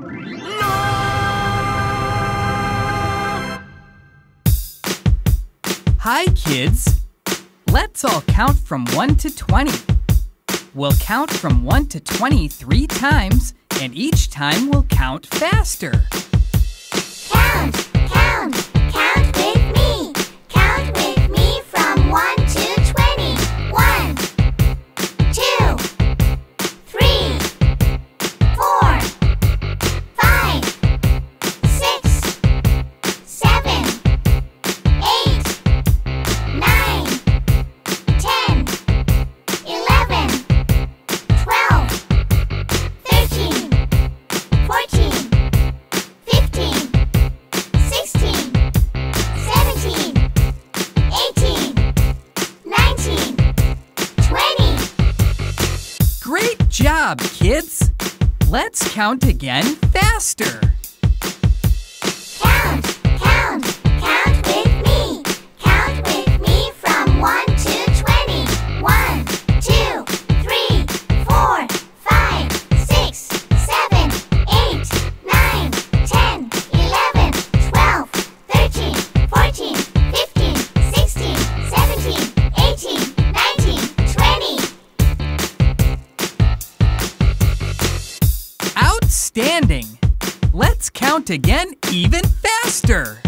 Hi, kids. Let's all count from 1 to 20. We'll count from 1 to 20 3 times, and each time we'll count faster. Count, count, count with me. Count with me from 1 to 20. 1, 2, 3, 4, 5, 6, 7, 8, 9, 10, 11, 12, 13, 14, 15, 16, 17, 18, 19, 20. Great job, kids. Let's count again faster. Count, count, count with me. Count with me from 1 to 20. 1, 2, 3, 4, 5, 6, 7, 8, 9, 10, 11, 12, 13, 14, 15, 16, 17, 18, 19, 20. Outstanding! Let's count again even faster.